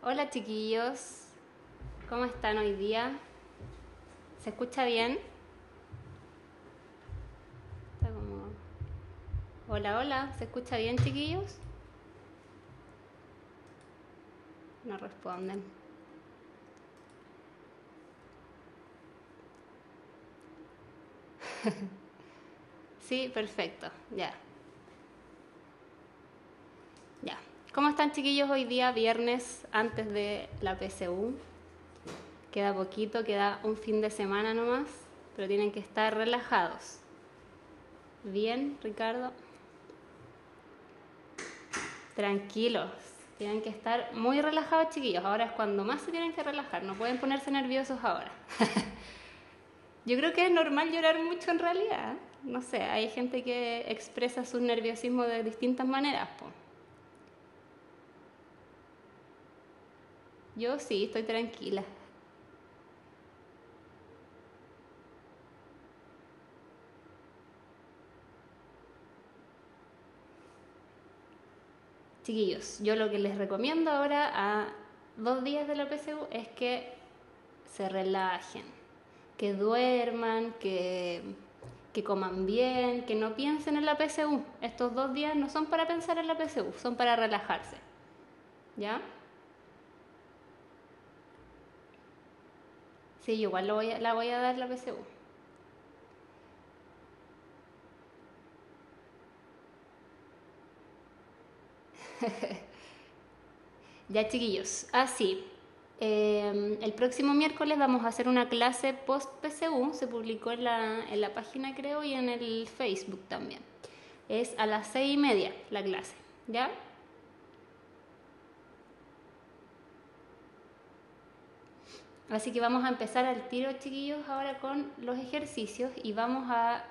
Hola chiquillos, ¿cómo están hoy día? ¿Se escucha bien? Está como... Hola, hola, ¿se escucha bien chiquillos? No responden. Sí, perfecto, ya, ya. ¿Cómo están chiquillos hoy día, viernes, antes de la PSU? Queda poquito, queda un fin de semana nomás, pero tienen que estar relajados. ¿Bien, Ricardo? Tranquilos, tienen que estar muy relajados chiquillos. Ahora es cuando más se tienen que relajar, no pueden ponerse nerviosos ahora. Yo creo que es normal llorar mucho en realidad. No sé, hay gente que expresa su nerviosismo de distintas maneras, po. Yo sí, estoy tranquila. Chiquillos, yo lo que les recomiendo ahora a 2 días de la PSU es que se relajen, que duerman, que coman bien, que no piensen en la PSU. Estos 2 días no son para pensar en la PSU, son para relajarse. ¿Ya? Sí, yo igual la voy a dar la PSU. Ya chiquillos, así. El próximo miércoles vamos a hacer una clase post PSU, se publicó en la página creo y en el Facebook también. Es a las 6:30 la clase, ¿ya? Así que vamos a empezar al tiro chiquillos ahora con los ejercicios y vamos a...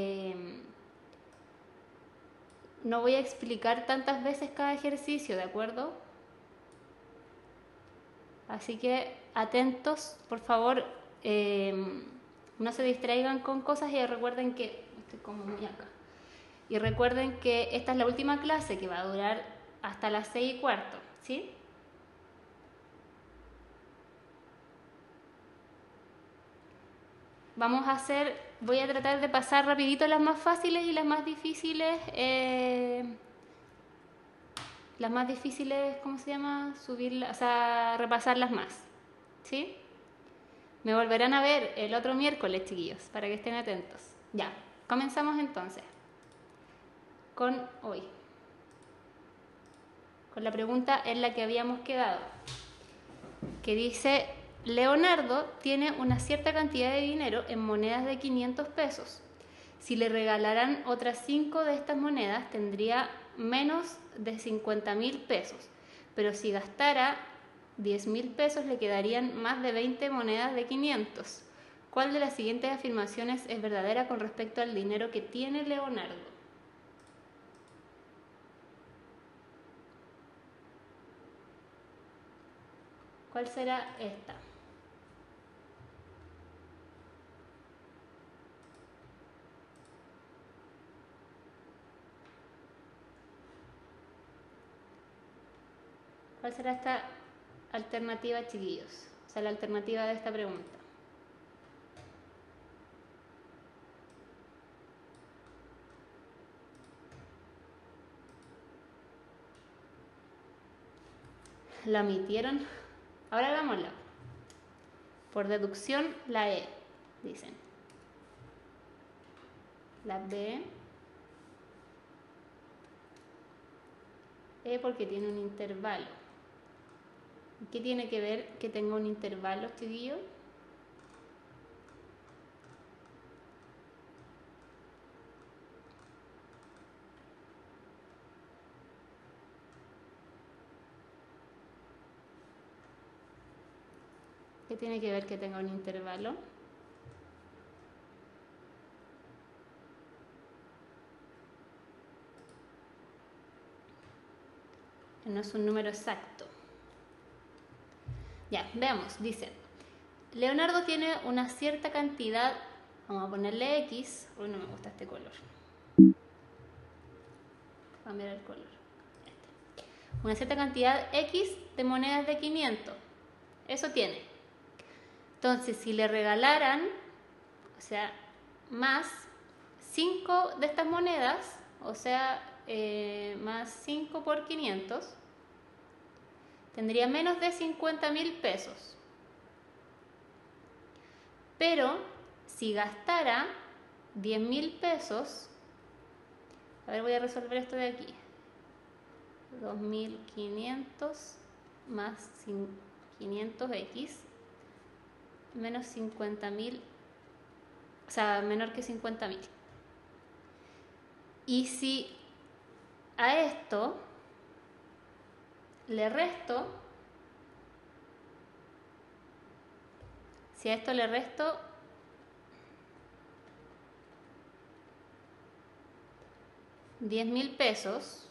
no voy a explicar tantas veces cada ejercicio, ¿de acuerdo? Así que atentos, por favor, no se distraigan con cosas y recuerden que... Estoy como muy acá. Y recuerden que esta es la última clase que va a durar hasta las 6:15, ¿sí? Vamos a hacer, voy a tratar de pasar rapidito las más fáciles y las más difíciles, ¿cómo se llama? Subirlas, o sea, repasarlas más, ¿sí? Me volverán a ver el otro miércoles, chiquillos, para que estén atentos. Ya, comenzamos entonces con hoy, con la pregunta en la que habíamos quedado, que dice, Leonardo tiene una cierta cantidad de dinero en monedas de 500 pesos. Si le regalaran otras 5 de estas monedas, tendría menos de 50.000 pesos. Pero si gastara 10.000 pesos, le quedarían más de 20 monedas de 500. ¿Cuál de las siguientes afirmaciones es verdadera con respecto al dinero que tiene Leonardo? ¿Cuál será esta? ¿Cuál será esta alternativa, chiquillos? O sea, la alternativa de esta pregunta. ¿La omitieron? Ahora hagámosla. Por deducción, la E, dicen. La B. E porque tiene un intervalo. ¿Qué tiene que ver que tenga un intervalo, chiquillo? ¿Qué tiene que ver que tenga un intervalo? No es un número exacto. Ya, veamos, dice. Leonardo tiene una cierta cantidad, vamos a ponerle X, uy no me gusta este color. Cambiar el color. una cierta cantidad X de monedas de 500. Eso tiene. Entonces, si le regalaran, o sea, más 5 de estas monedas, o sea, más 5 por 500, tendría menos de 50.000 pesos. Pero si gastara 10.000 pesos, a ver, voy a resolver esto de aquí. 2.500 más 500x menos 50.000, o sea, menor que 50.000. Y si a esto le resto, si a esto le resto 10.000 pesos,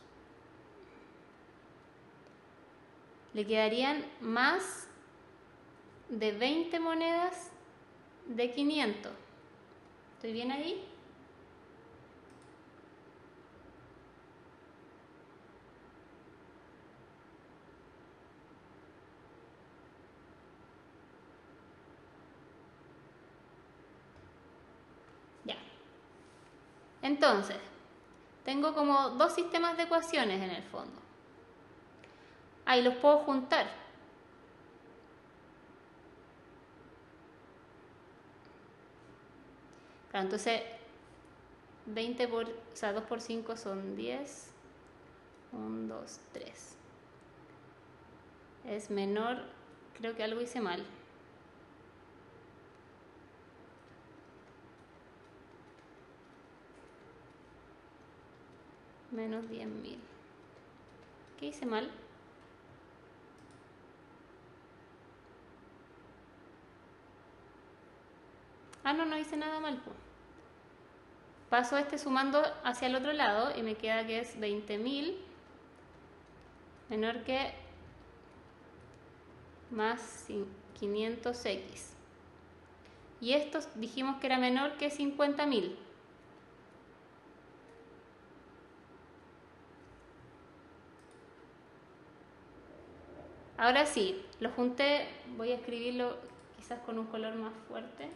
le quedarían más de 20 monedas de 500. ¿Estoy bien ahí? Ya. Entonces, tengo como dos sistemas de ecuaciones en el fondo. Ahí los puedo juntar. Claro, entonces 20 por, o sea, 2 por 5 son 10. 1, 2, 3. Es menor, creo que algo hice mal. Menos 10.000. ¿Qué hice mal? Ah, no, no hice nada mal. Paso este sumando hacia el otro lado y me queda que es 20.000 menor que más 500x. Y esto dijimos que era menor que 50.000. Ahora sí, lo junté, voy a escribirlo quizás con un color más fuerte.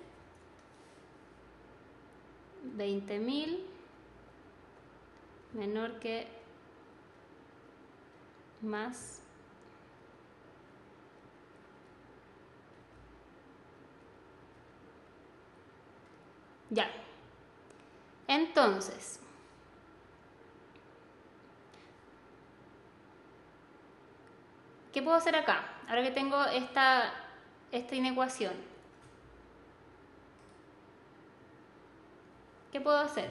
20.000 menor que más ya. Entonces, ¿qué puedo hacer acá? Ahora que tengo esta inecuación, ¿qué puedo hacer?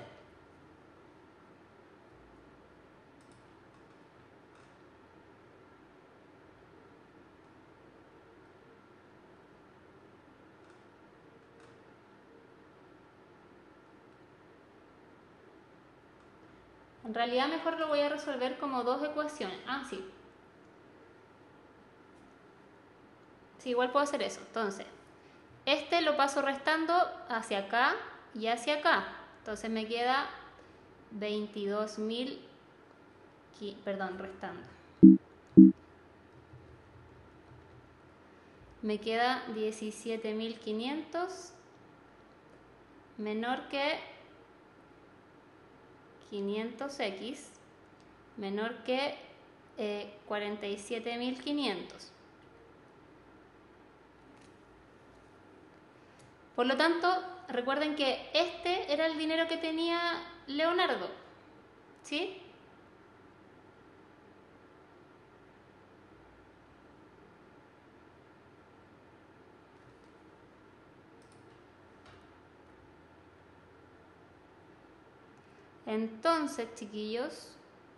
En realidad mejor lo voy a resolver como dos ecuaciones. Ah, sí. Sí, igual puedo hacer eso. Entonces, este lo paso restando hacia acá y hacia acá. Entonces me queda 22.000, perdón, restando. Me queda 17.500 menor que 500x menor que 47.500. Por lo tanto, recuerden que este era el dinero que tenía Leonardo, ¿sí? Entonces, chiquillos,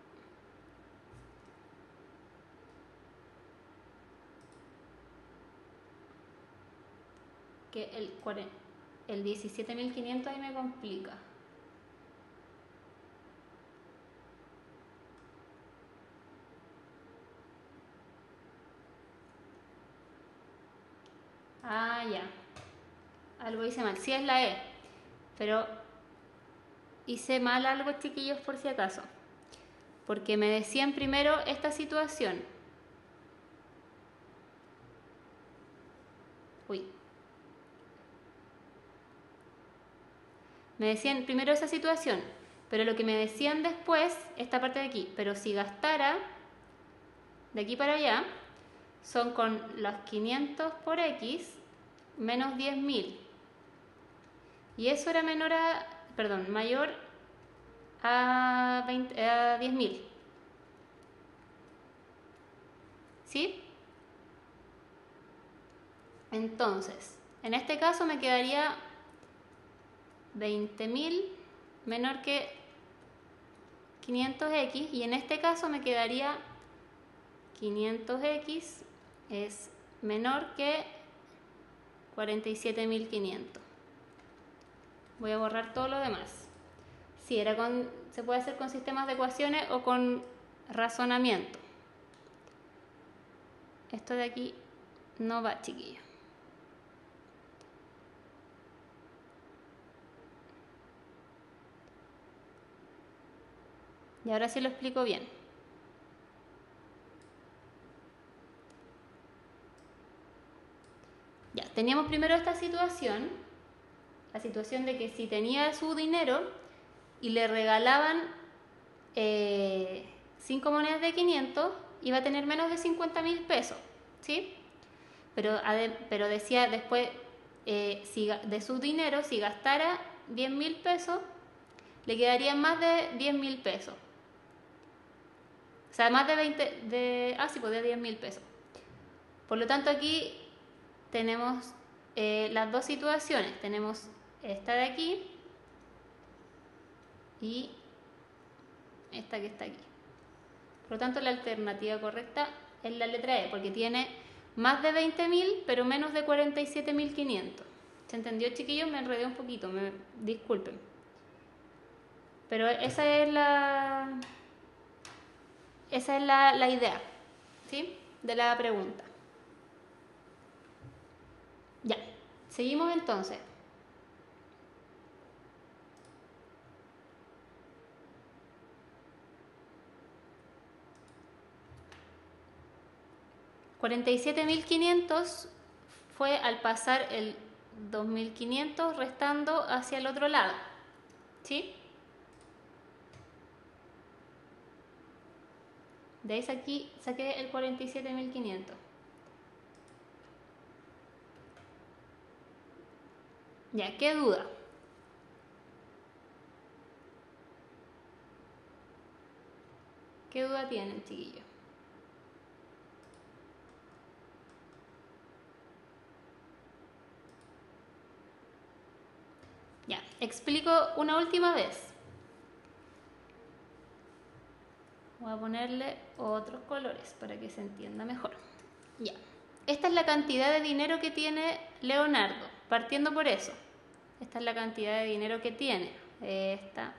que el 17.500 ahí me complica. Ah, ya. Algo hice mal. Sí es la E, pero hice mal algo, chiquillos, por si acaso. porque me decían primero esta situación. Uy. Me decían primero esa situación, pero lo que me decían después, esta parte de aquí, pero si gastara de aquí para allá, son con los 500 por X menos 10.000. Y eso era mayor a 10.000. ¿Sí? Entonces, en este caso me quedaría 20.000 menor que 500X, y en este caso me quedaría 500X es menor que 47.500. Voy a borrar todo lo demás. Sí, se puede hacer con sistemas de ecuaciones o con razonamiento. Esto de aquí no va, chiquillos. Y ahora sí lo explico bien. Ya, teníamos primero esta situación, la situación de que si tenía su dinero y le regalaban 5 monedas de 500, iba a tener menos de 50.000 pesos, ¿sí? Pero decía después, de su dinero, si gastara 10.000 pesos, le quedarían más de 10.000 pesos. O sea, más de 10.000 pesos. Por lo tanto, aquí tenemos las dos situaciones. Tenemos esta de aquí y esta que está aquí. Por lo tanto, la alternativa correcta es la letra E, porque tiene más de 20.000, pero menos de 47.500. ¿Se entendió, chiquillos? Me enredé un poquito, disculpen. Pero esa es la idea, ¿sí? De la pregunta. Ya, seguimos entonces. $47.500 fue al pasar el 2.500 restando hacia el otro lado, ¿sí? De ahí saqué el 47.500. Ya, ¿qué duda? ¿Qué duda tienen, chiquillos? Ya, explico una última vez. Voy a ponerle otros colores para que se entienda mejor. Ya, esta es la cantidad de dinero que tiene Leonardo, partiendo por eso. Esta es la cantidad de dinero que tiene. Esta.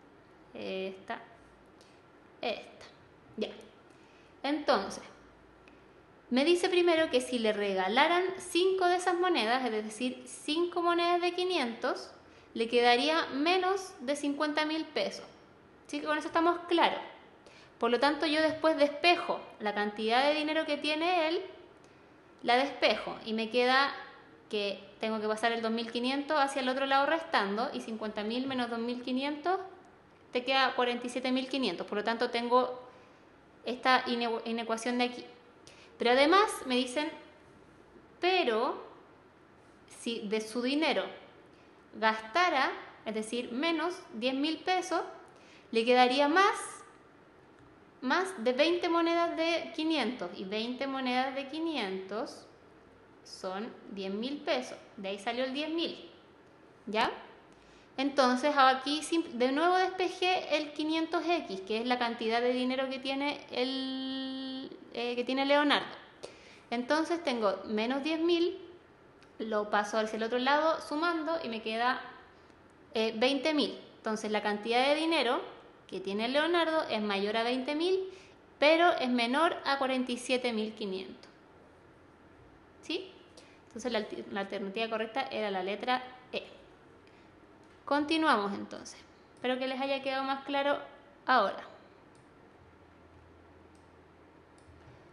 Ya. Entonces, me dice primero que si le regalaran 5 de esas monedas, es decir, 5 monedas de 500, le quedaría menos de 50.000 pesos. ¿Sí? Que con eso estamos claros. Por lo tanto, yo después despejo la cantidad de dinero que tiene él, la despejo y me queda que tengo que pasar el 2.500 hacia el otro lado restando, y 50.000 menos 2.500 te queda 47.500. Por lo tanto, tengo esta inecuación de aquí. Pero además me dicen, pero si de su dinero gastara, es decir, menos 10.000 pesos, le quedaría más de 20 monedas de 500. Y 20 monedas de 500 son 10.000 pesos. De ahí salió el 10.000. ¿Ya? Entonces aquí de nuevo despejé el 500X, que es la cantidad de dinero que tiene Leonardo. Entonces tengo menos 10.000, lo paso hacia el otro lado sumando y me queda 20.000. Entonces la cantidad de dinero que tiene Leonardo es mayor a 20.000, pero es menor a 47.500. ¿Sí? Entonces la alternativa correcta era la letra E. Continuamos entonces. Espero que les haya quedado más claro ahora.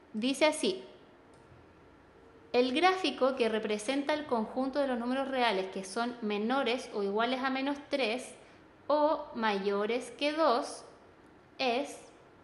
Dice así: el gráfico que representa el conjunto de los números reales que son menores o iguales a menos 3 o mayores que 2 es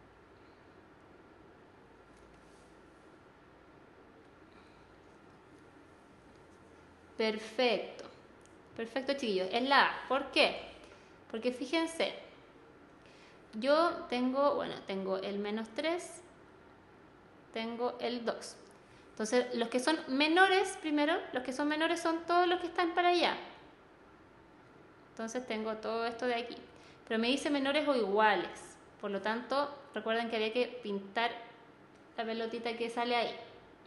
perfecto. Perfecto, chiquillos. Es la A. ¿Por qué? Porque fíjense, yo tengo el menos 3, tengo el 2. Entonces, los que son menores, primero, los que son menores son todos los que están para allá. Entonces tengo todo esto de aquí. Pero me dice menores o iguales. Por lo tanto, recuerden que había que pintar la pelotita que sale ahí.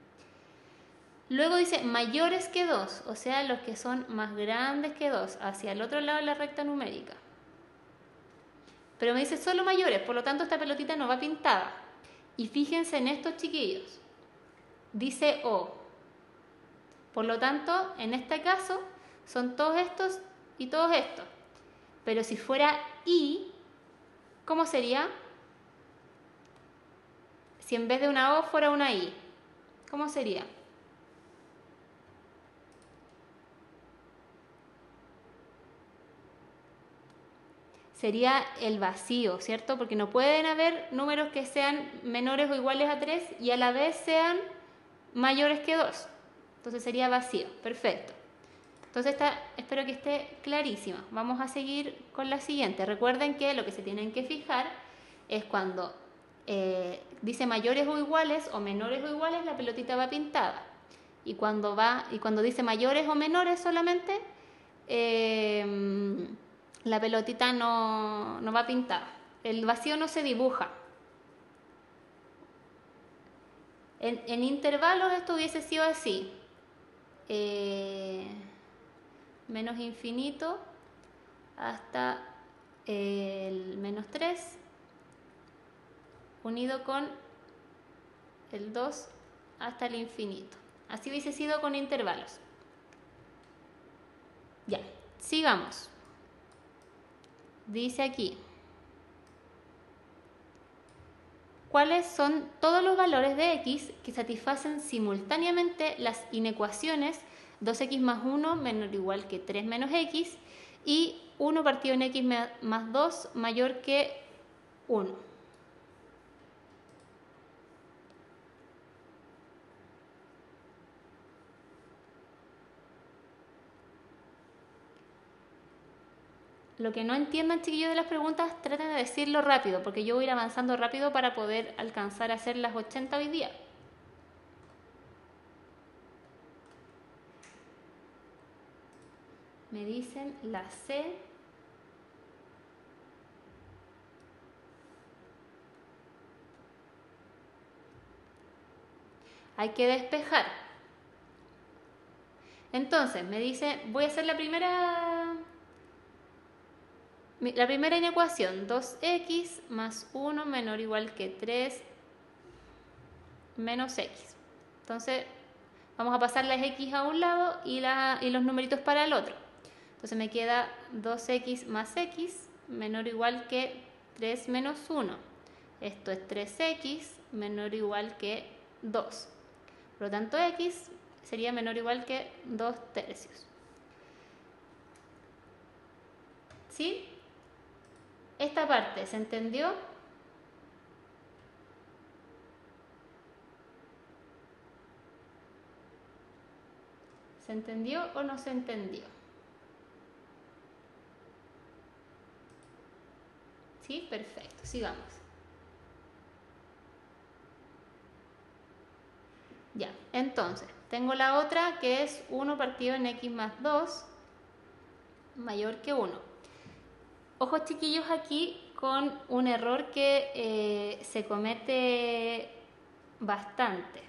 Luego dice mayores que 2, o sea, los que son más grandes que 2, hacia el otro lado de la recta numérica. Pero me dice solo mayores, por lo tanto esta pelotita no va pintada. Y fíjense en estos chiquillos. Dice O. Por lo tanto, en este caso, son todos estos y todos estos. Pero si fuera I, ¿cómo sería? Si en vez de una O fuera una I, ¿cómo sería? Sería el vacío, ¿cierto? Porque no pueden haber números que sean menores o iguales a 3 y a la vez sean mayores que 2. Entonces sería vacío. Perfecto. Entonces espero que esté clarísima. Vamos a seguir con la siguiente. Recuerden que lo que se tienen que fijar es cuando dice mayores o iguales o menores o iguales, la pelotita va pintada. Y cuando dice mayores o menores solamente, la pelotita no va pintada. El vacío no se dibuja. En intervalos esto hubiese sido así. Menos infinito hasta el menos 3 unido con el 2 hasta el infinito. Así hubiese sido con intervalos. Ya, sigamos. Dice aquí: ¿cuáles son todos los valores de x que satisfacen simultáneamente las inecuaciones 2x más 1 menor o igual que 3 menos x y 1 partido en x más 2 mayor que 1? Lo que no entiendan, chiquillos, de las preguntas, traten de decirlo rápido, porque yo voy a ir avanzando rápido para poder alcanzar a hacer las 80 hoy día. Me dicen la C. Hay que despejar. Entonces, me dice, voy a hacer la primera inecuación. 2x más 1 menor o igual que 3 menos x. Entonces, vamos a pasar las x a un lado y los numeritos para el otro. Entonces me queda 2x más x menor o igual que 3 menos 1. Esto es 3x menor o igual que 2. Por lo tanto, x sería menor o igual que 2 tercios. ¿Sí? Esta parte, ¿se entendió? ¿Se entendió o no se entendió? ¿Sí? Perfecto, sigamos. Ya, entonces, tengo la otra que es 1 partido en x más 2 mayor que 1. Ojos, chiquillos, aquí con un error que se comete bastante.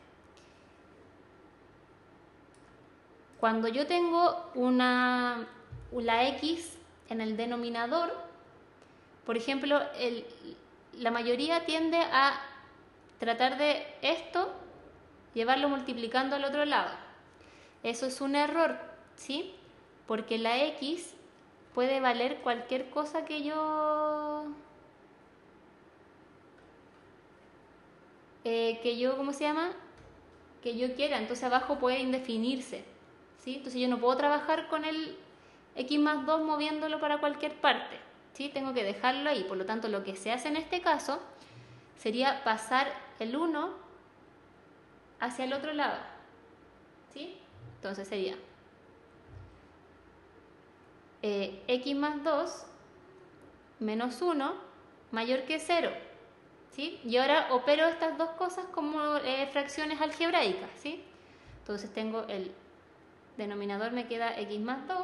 Cuando yo tengo la x en el denominador, por ejemplo, la mayoría tiende a tratar de esto llevarlo multiplicando al otro lado. Eso es un error, ¿sí? Porque la x puede valer cualquier cosa que yo que yo, ¿cómo se llama? Que yo quiera. Entonces abajo puede indefinirse, ¿sí? Entonces yo no puedo trabajar con el x más 2 moviéndolo para cualquier parte, ¿sí? Tengo que dejarlo ahí. Por lo tanto, lo que se hace en este caso sería pasar el 1 hacia el otro lado, ¿sí? Entonces sería x más 2 menos 1 mayor que 0, ¿sí? Y ahora opero estas dos cosas como fracciones algebraicas, ¿sí? Entonces tengo el denominador, me queda x más 2,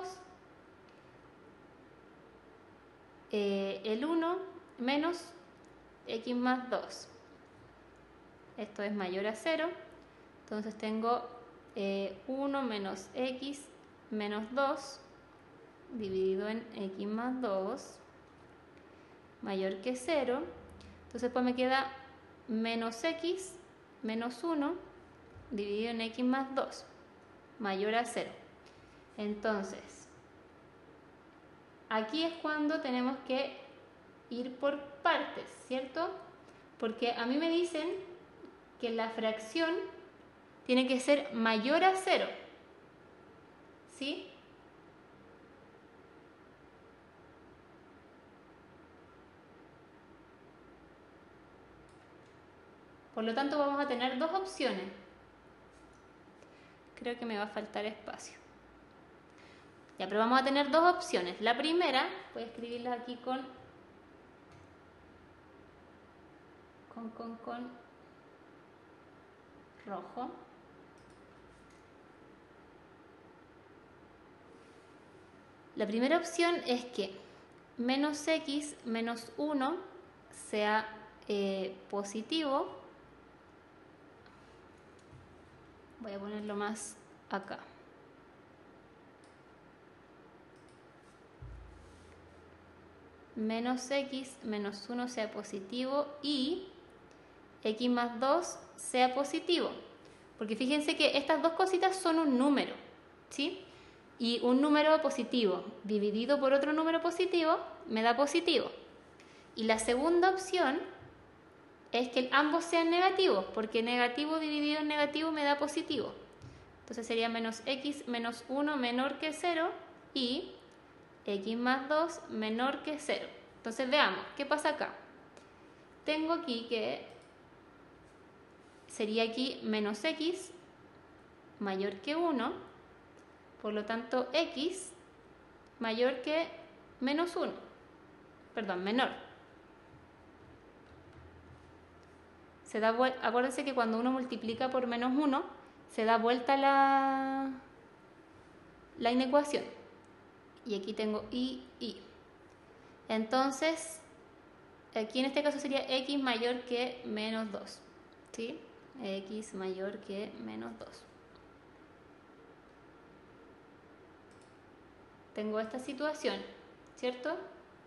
el 1 menos x más 2. Esto es mayor a 0, entonces tengo 1 menos x menos 2 dividido en x más 2 mayor que 0. Entonces pues me queda menos x menos 1 dividido en x más 2 mayor a 0. Entonces, aquí es cuando tenemos que ir por partes, ¿cierto? Porque a mí me dicen que la fracción tiene que ser mayor a 0, ¿sí? Por lo tanto vamos a tener dos opciones. Creo que me va a faltar espacio. Ya, pero vamos a tener dos opciones. La primera, voy a escribirla aquí con rojo. La primera opción es que menos x menos 1 sea positivo. Voy a ponerlo más acá. Menos x menos 1 sea positivo y x más 2 sea positivo. Porque fíjense que estas dos cositas son un número, ¿sí? Y un número positivo dividido por otro número positivo me da positivo. Y la segunda opción es que ambos sean negativos, porque negativo dividido en negativo me da positivo. Entonces sería menos x menos 1 menor que 0 y x más 2 menor que 0. Entonces veamos, ¿qué pasa acá? Tengo aquí que sería aquí menos x mayor que 1, por lo tanto x mayor que menos 1, perdón, menor. Acuérdense que cuando uno multiplica por menos 1, se da vuelta la inecuación. Y aquí tengo y. Entonces, aquí en este caso sería x mayor que menos 2. ¿Sí? X mayor que menos 2. Tengo esta situación, ¿cierto?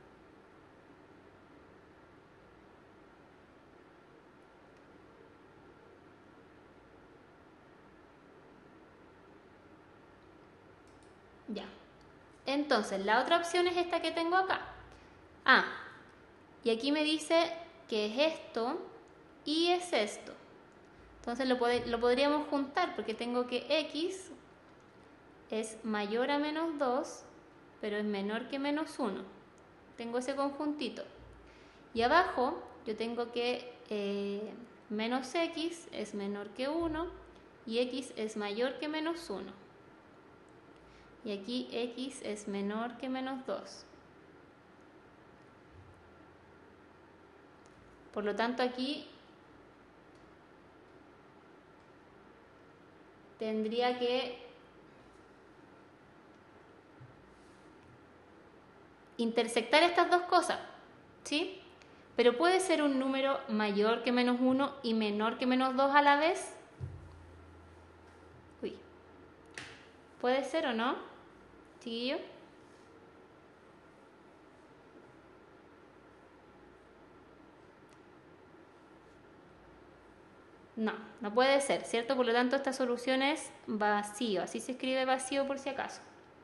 Ya. Entonces, la otra opción es esta que tengo acá. Ah, y aquí me dice que es esto y es esto. Entonces lo podríamos juntar porque tengo que x es mayor a menos 2, pero es menor que menos 1. Tengo ese conjuntito. Y abajo yo tengo que menos x es menor que 1 y x es mayor que menos 1. Y aquí x es menor que menos 2. Por lo tanto aquí tendría que intersectar estas dos cosas, ¿sí? Pero puede ser un número mayor que menos 1 y menor que menos 2 a la vez. Uy. ¿Puede ser o no, chiquillo? No, no puede ser, ¿cierto? Por lo tanto, esta solución es vacío. Así se escribe vacío por si acaso.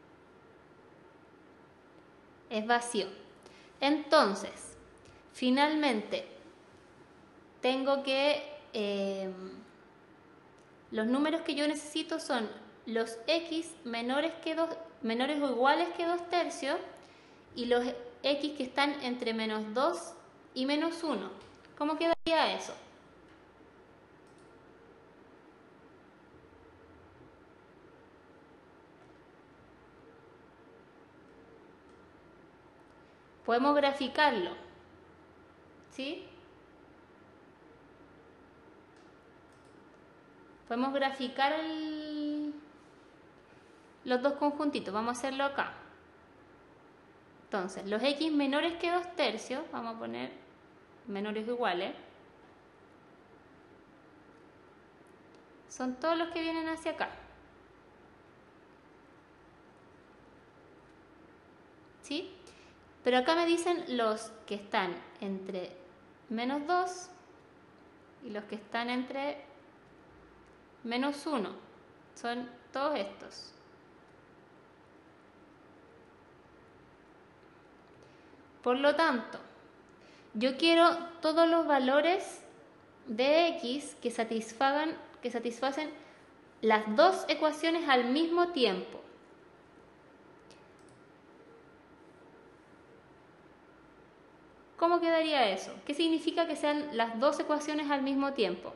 Es vacío. Entonces, finalmente, tengo que los números que yo necesito son los x menores o iguales que 2 tercios y los x que están entre menos 2 y menos 1. ¿Cómo quedaría eso? Podemos graficarlo, ¿sí? Podemos graficar los dos conjuntitos. Vamos a hacerlo acá. Entonces, los x menores que 2 tercios, vamos a poner menores o iguales, son todos los que vienen hacia acá. ¿Sí? Pero acá me dicen los que están entre menos 2 y los que están entre menos 1. Son todos estos. Por lo tanto, yo quiero todos los valores de x que satisfacen las dos ecuaciones al mismo tiempo. ¿Cómo quedaría eso? ¿Qué significa que sean las dos ecuaciones al mismo tiempo?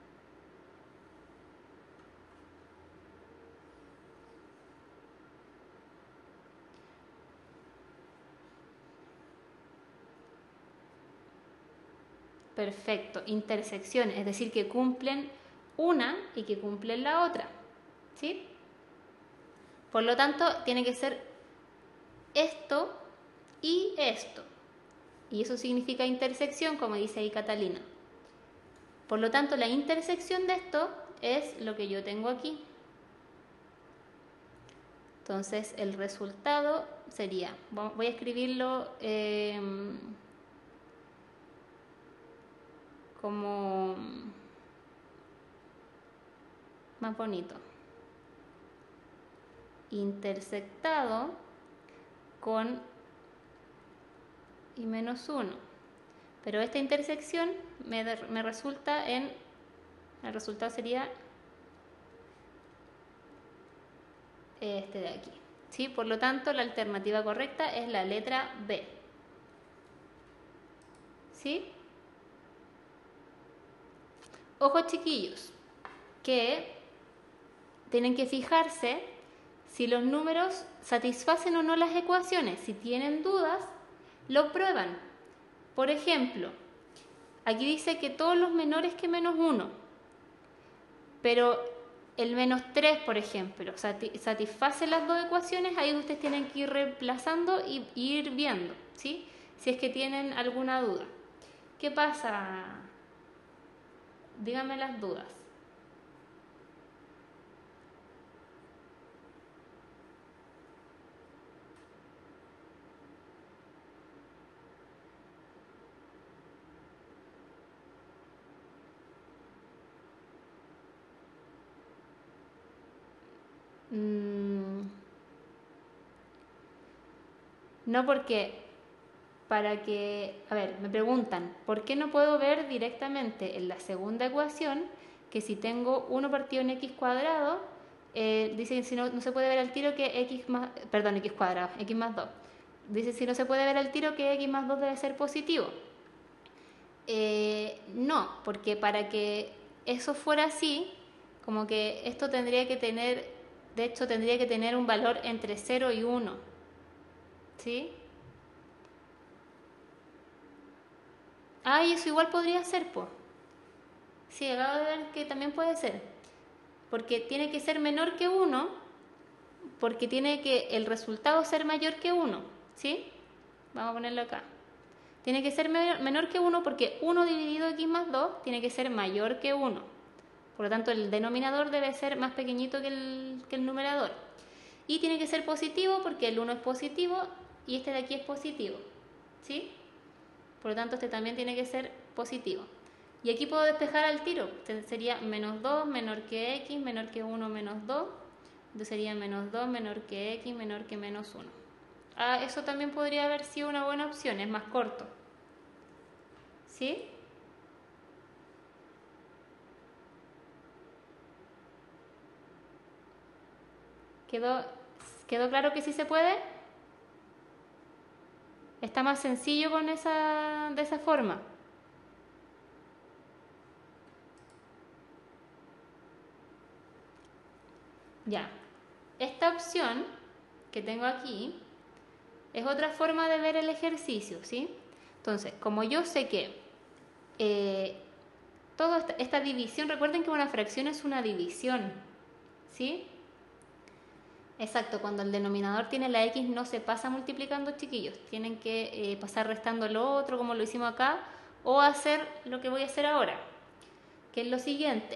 Perfecto, intersecciones, es decir, que cumplen una y que cumplen la otra, ¿sí? Por lo tanto, tiene que ser esto y esto. Y eso significa intersección, como dice ahí Catalina. Por lo tanto, la intersección de esto es lo que yo tengo aquí. Entonces, el resultado sería, voy a escribirlo como más bonito. Intersectado con y menos 1. Pero esta intersección me resulta en, el resultado sería este de aquí, ¿sí? Por lo tanto, la alternativa correcta es la letra B, ¿sí? Ojo, chiquillos, que tienen que fijarse si los números satisfacen o no las ecuaciones. Si tienen dudas, lo prueban. Por ejemplo, aquí dice que todos los menores que menos 1, pero el menos 3, por ejemplo, satisface las dos ecuaciones. Ahí ustedes tienen que ir reemplazando y ir viendo, ¿sí? Si es que tienen alguna duda. ¿Qué pasa? Díganme las dudas. No, porque a ver, me preguntan, ¿por qué no puedo ver directamente en la segunda ecuación que si tengo 1 partido en x cuadrado, dice que si no se puede ver al tiro que x cuadrado, x más 2. Dice si no se puede ver al tiro que x más 2 debe ser positivo. No, porque para que eso fuera así, como que esto tendría que tener, de hecho tendría que tener un valor entre 0 y 1, ¿sí? Ah, y eso igual podría ser, pues. Sí, acabo de ver que también puede ser. Porque tiene que ser menor que 1, porque tiene que el resultado ser mayor que 1, ¿sí? Vamos a ponerlo acá. Tiene que ser menor que 1 porque 1 dividido x más 2 tiene que ser mayor que 1. Por lo tanto, el denominador debe ser más pequeñito que el numerador. Y tiene que ser positivo porque el 1 es positivo y este de aquí es positivo, ¿sí? Por lo tanto, este también tiene que ser positivo. Y aquí puedo despejar al tiro. Sería menos 2 menor que x, menor que 1 menos 2. Entonces sería menos 2 menor que x, menor que menos 1. Ah, eso también podría haber sido una buena opción, es más corto. ¿Sí? ¿Quedó claro que sí se puede? Está más sencillo de esa forma. Ya. Esta opción que tengo aquí es otra forma de ver el ejercicio, ¿sí? Entonces, como yo sé que toda esta división, recuerden que una fracción es una división, ¿sí? Exacto, cuando el denominador tiene la X no se pasa multiplicando, chiquillos. Tienen que pasar restando lo otro, como lo hicimos acá, o hacer lo que voy a hacer ahora, que es lo siguiente.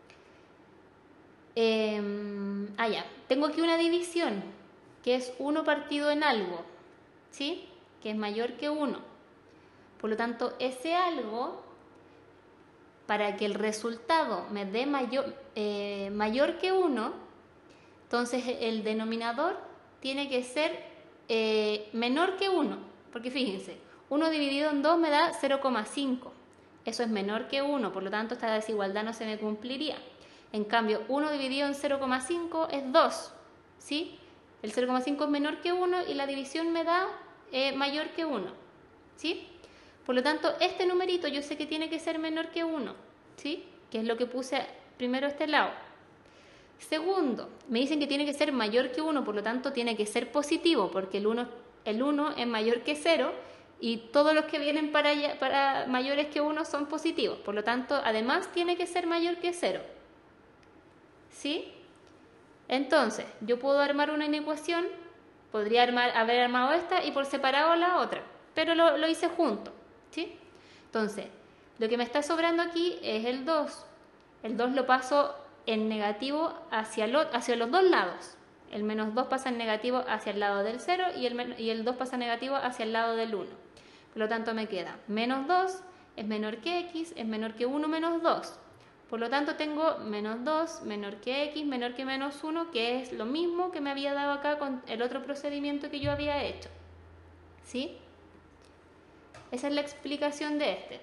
Ya, tengo aquí una división, que es 1 partido en algo, ¿sí? Que es mayor que 1. Por lo tanto, ese algo, para que el resultado me dé mayor que 1, entonces el denominador tiene que ser menor que 1, porque fíjense, 1 dividido en 2 me da 0,5. Eso es menor que 1, por lo tanto esta desigualdad no se me cumpliría. En cambio, 1 dividido en 0,5 es 2, ¿sí? El 0,5 es menor que 1 y la división me da mayor que 1, ¿sí? Por lo tanto, este numerito yo sé que tiene que ser menor que 1, ¿sí? Que es lo que puse primero a este lado. Segundo, me dicen que tiene que ser mayor que 1, por lo tanto tiene que ser positivo, porque el 1 es mayor que 0 y todos los que vienen para mayores que 1 son positivos. Por lo tanto, además tiene que ser mayor que 0. ¿Sí? Entonces, yo puedo armar una inecuación, podría haber armado esta y por separado la otra, pero lo hice junto. ¿Sí? Entonces, lo que me está sobrando aquí es el 2. El 2 lo paso en negativo hacia los dos lados. El menos 2 pasa en negativo hacia el lado del 0 y el 2 pasa negativo hacia el lado del 1. Por lo tanto me queda menos 2 es menor que x, es menor que 1 menos 2. Por lo tanto tengo menos 2 menor que x, menor que menos 1, que es lo mismo que me había dado acá con el otro procedimiento que yo había hecho. ¿Sí? Esa es la explicación de este.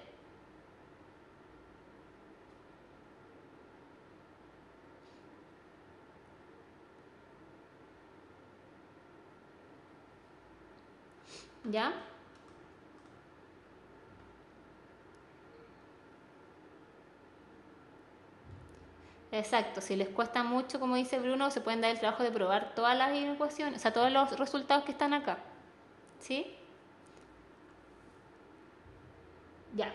¿Ya? Exacto, si les cuesta mucho, como dice Bruno, se pueden dar el trabajo de probar todas las ecuaciones, o sea, todos los resultados que están acá. ¿Sí? Ya.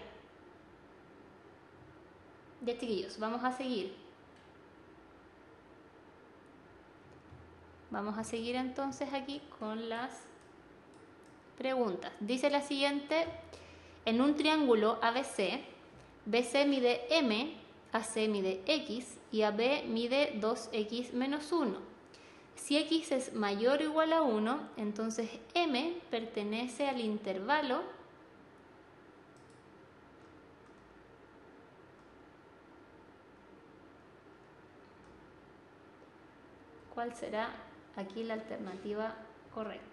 Ya, chiquillos, vamos a seguir. Vamos a seguir entonces aquí con las preguntas. Dice la siguiente: en un triángulo ABC, BC mide M, AC mide X y AB mide 2X menos 1. Si X es mayor o igual a 1, entonces M pertenece al intervalo ¿cuál será aquí la alternativa correcta?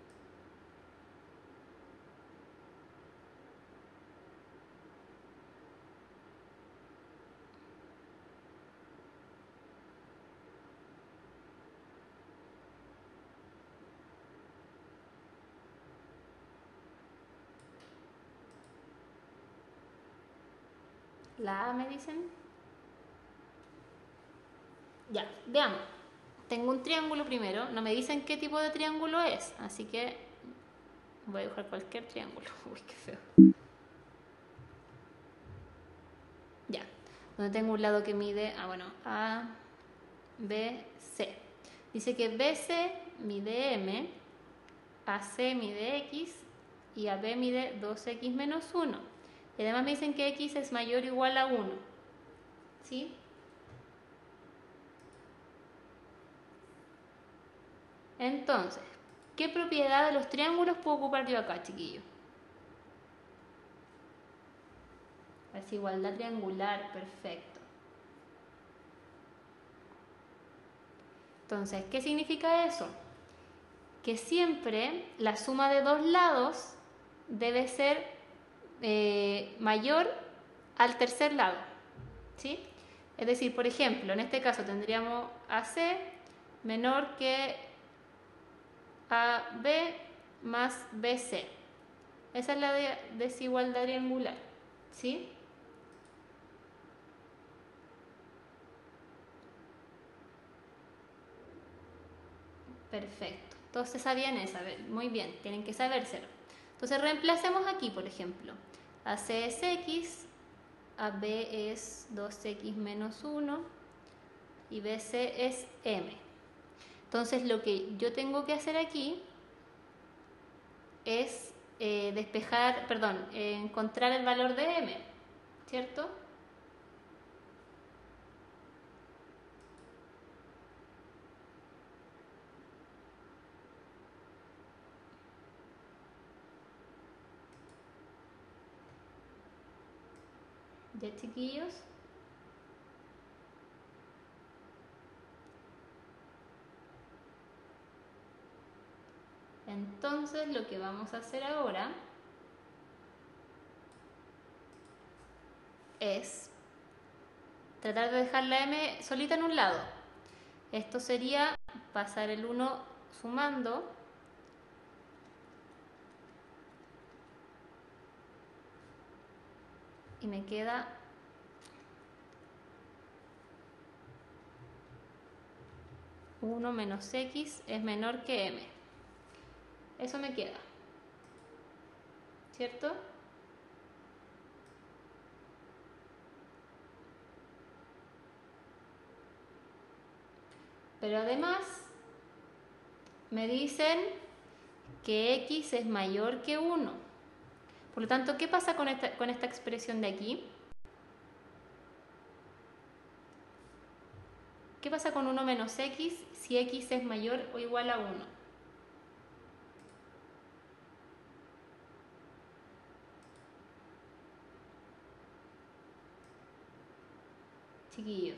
La A me dicen. Ya, veamos. Tengo un triángulo primero, no me dicen qué tipo de triángulo es, así que voy a dibujar cualquier triángulo. Uy, qué feo. Ya, donde tengo un lado que mide, A, B, C. Dice que BC mide M, AC mide X y AB mide 2X menos 1. Y además me dicen que X es mayor o igual a 1. ¿Sí? Entonces, ¿qué propiedad de los triángulos puedo ocupar yo acá, chiquillo? Desigualdad triangular, perfecto. Entonces, ¿qué significa eso? Que siempre la suma de dos lados debe ser mayor al tercer lado, ¿sí? Es decir, por ejemplo, en este caso tendríamos AC menor que AB más BC. Esa es la desigualdad triangular, ¿sí? Perfecto. Entonces sabían esa, muy bien, tienen que sabérselo. Entonces reemplacemos aquí, por ejemplo. AC es X, AB es 2X menos 1 y BC es M. Entonces lo que yo tengo que hacer aquí es encontrar el valor de M, ¿cierto? Ya, chiquillos. Entonces lo que vamos a hacer ahora es tratar de dejar la M solita en un lado. Esto sería pasar el 1 sumando y me queda 1 menos X es menor que M. Eso me queda, ¿cierto? Pero además me dicen que X es mayor que 1. Por lo tanto, ¿qué pasa con esta expresión de aquí? ¿Qué pasa con 1 menos X si X es mayor o igual a 1? Chiquillos.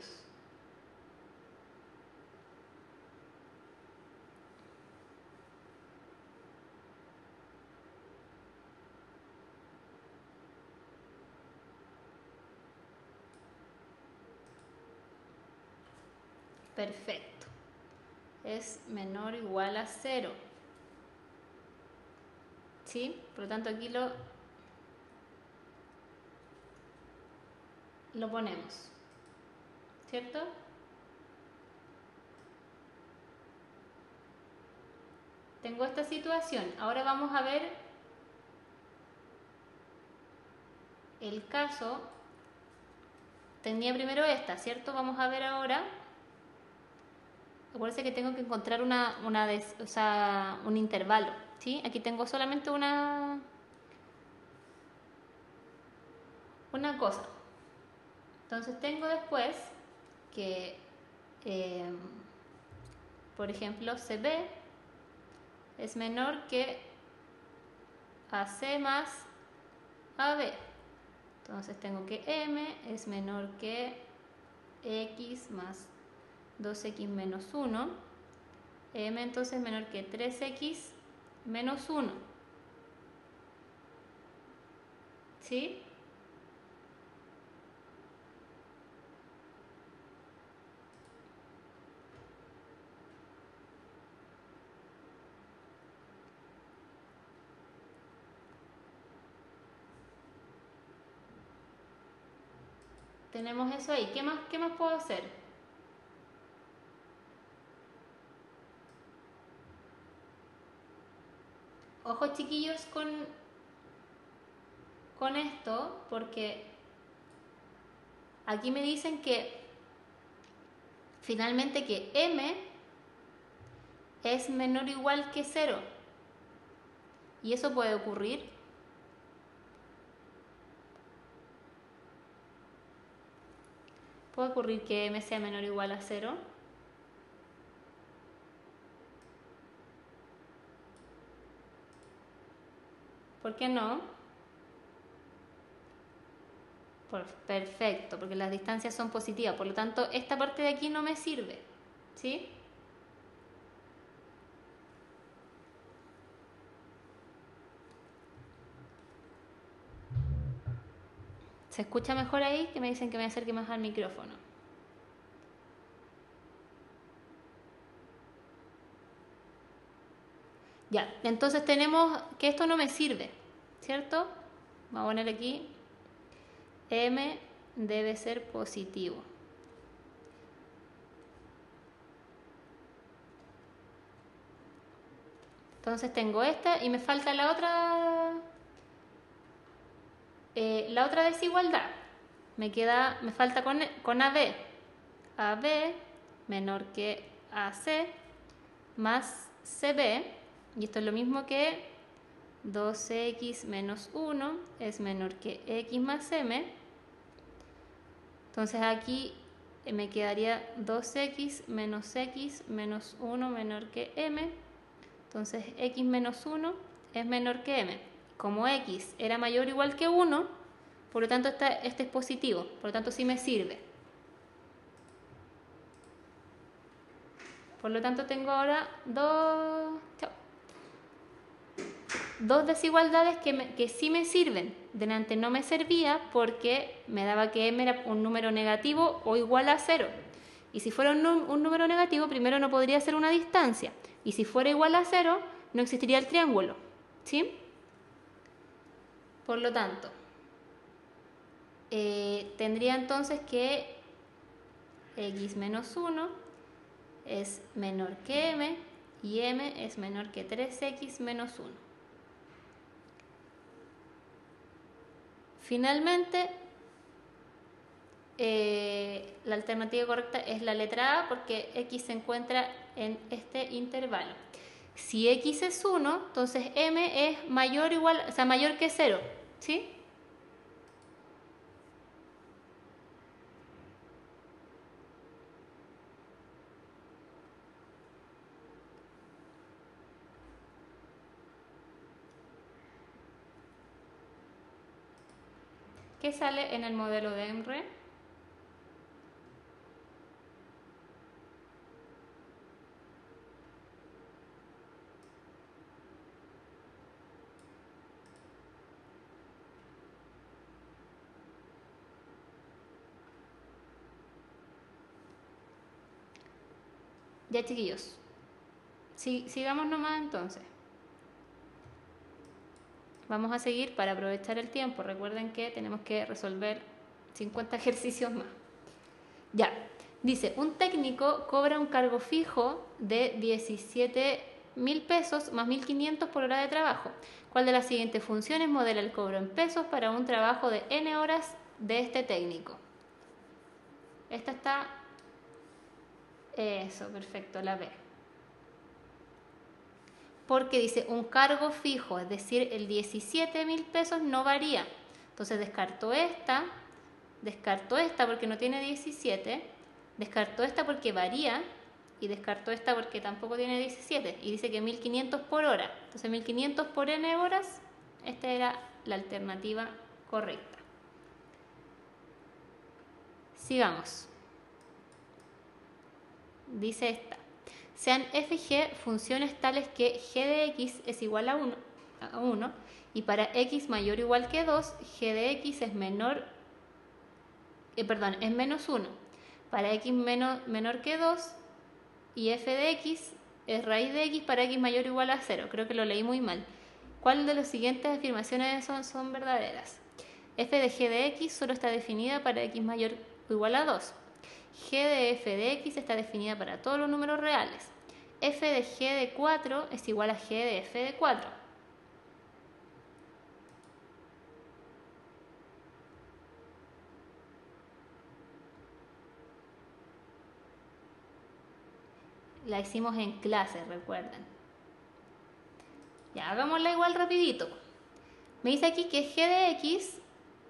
Perfecto. Es menor o igual a 0. ¿Sí? Por lo tanto, aquí lo ponemos. ¿Cierto? Tengo esta situación. Ahora vamos a ver el caso. Tenía primero esta, ¿cierto? Vamos a ver ahora. Acuérdense que tengo que encontrar un intervalo, ¿sí? Aquí tengo solamente una cosa. Entonces tengo después que, por ejemplo, CB es menor que AC más AB. Entonces tengo que M es menor que X más 2X menos 1. M entonces es menor que 3X menos 1. ¿Sí? Tenemos eso ahí. ¿Qué más puedo hacer? Ojo, chiquillos, con esto, porque aquí me dicen que finalmente que M es menor o igual que 0. ¿Y eso puede ocurrir? ¿Puede ocurrir que M sea menor o igual a 0? ¿Por qué no? Perfecto, porque las distancias son positivas. Por lo tanto, esta parte de aquí no me sirve. ¿Sí? ¿Se escucha mejor ahí? Que me dicen que me acerque más al micrófono. Ya, entonces tenemos que esto no me sirve, ¿cierto? Vamos a poner aquí, m debe ser positivo. Entonces tengo esta y me falta la otra desigualdad. Me falta con AB. AB menor que AC más CB. Y esto es lo mismo que 2x menos 1 es menor que x más m. Entonces aquí me quedaría 2x menos 1 menor que m. Entonces x menos 1 es menor que m. Como x era mayor o igual que 1, por lo tanto este es positivo, por lo tanto sí me sirve. Por lo tanto tengo ahora dos desigualdades que sí me sirven. Delante no me servía porque me daba que m era un número negativo o igual a 0. Y si fuera un número negativo, primero no podría ser una distancia. Y si fuera igual a 0, no existiría el triángulo. ¿Sí? Por lo tanto, tendría entonces que x menos 1 es menor que m y m es menor que 3x menos 1. Finalmente, la alternativa correcta es la letra A porque x se encuentra en este intervalo. Si x es 1, entonces m es mayor que 0, ¿sí? ¿Qué sale en el modelo de EMRE? Ya, chiquillos, sigamos nomás entonces. Vamos a seguir para aprovechar el tiempo. Recuerden que tenemos que resolver 50 ejercicios más. Ya, dice, un técnico cobra un cargo fijo de 17.000 pesos más 1.500 por hora de trabajo. ¿Cuál de las siguientes funciones modela el cobro en pesos para un trabajo de n horas de este técnico? Esta está... Eso, perfecto, la B. Porque dice un cargo fijo, es decir, el 17.000 pesos no varía. Entonces descarto esta porque no tiene 17, descarto esta porque varía y descarto esta porque tampoco tiene 17 y dice que 1.500 por hora. Entonces 1.500 por n horas, esta era la alternativa correcta. Sigamos. Dice esta. Sean f y g funciones tales que g de x es igual a 1 y para x mayor o igual que 2, g de x es menos 1. Para x menor que 2 y f de x es raíz de x para x mayor o igual a 0. Creo que lo leí muy mal. ¿Cuál de las siguientes afirmaciones son verdaderas? F de g de x solo está definida para x mayor o igual a 2. G de f de x está definida para todos los números reales. F de g de 4 es igual a g de f de 4. La hicimos en clase, recuerden. Ya, hagámosla igual rapidito. Me dice aquí que g de x...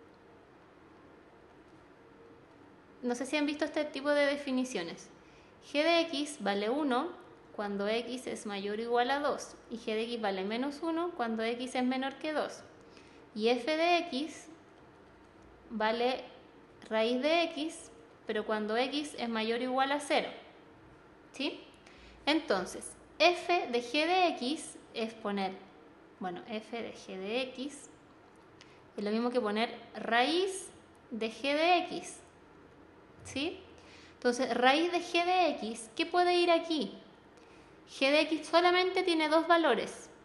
No sé si han visto este tipo de definiciones. G de x vale 1 cuando x es mayor o igual a 2 y g de x vale menos 1 cuando x es menor que 2. Y f de x vale raíz de x, pero cuando x es mayor o igual a 0. ¿Sí? Entonces, f de g de x es poner, f de g de x es lo mismo que poner raíz de g de x. ¿Sí? Entonces, raíz de g de x, ¿qué puede ir aquí? G de x solamente tiene dos valores.